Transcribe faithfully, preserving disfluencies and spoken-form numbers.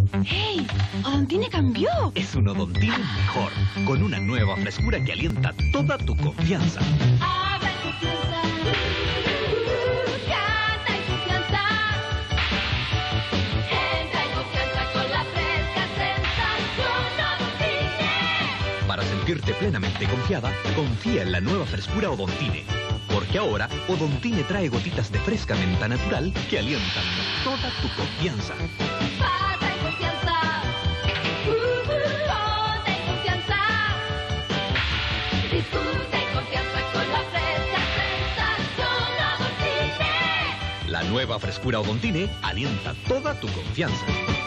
¡Hey! ¡Odontine cambió! Es un Odontine mejor, con una nueva frescura que alienta toda tu confianza. Habla en confianza. Canta en confianza. Entra en confianza con la fresca sensación Odontine. Para sentirte plenamente confiada, confía en la nueva frescura Odontine. Porque ahora, Odontine trae gotitas de fresca menta natural que alientan toda tu confianza. Pasa en confianza. Uh, uh, ponte en confianza. Disfruta en confianza con la fresca sensación Odontine. La nueva frescura Odontine alienta toda tu confianza.